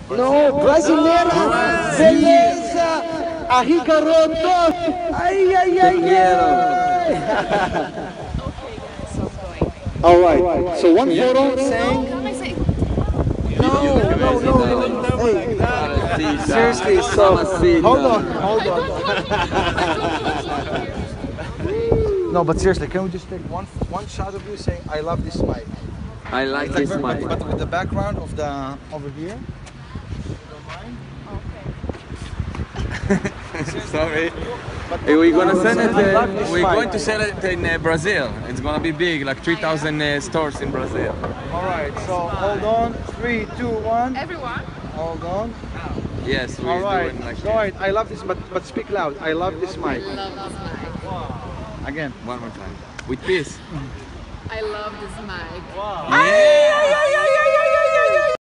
No, brasileira, beleza, aí garoto, ai, ai, ai, ai. All right, so one photo saying. No. Hey, seriously, so hold on. No, but seriously, can we just take one shot of you saying, "I love this mic"? I like this mic. But with the background of the over here. Sorry. We're gonna send it. We're going to sell it in Brazil. It's gonna be big, like 3,000 stores in Brazil. All right. So hold on. 3, 2, 1. Everyone? Hold on. Yes, we're All right. doing like All right. I love this, but speak loud. I love this mic. I love this mic. Again. one more time. With peace. I love this mic. Ay, ay, ay, ay,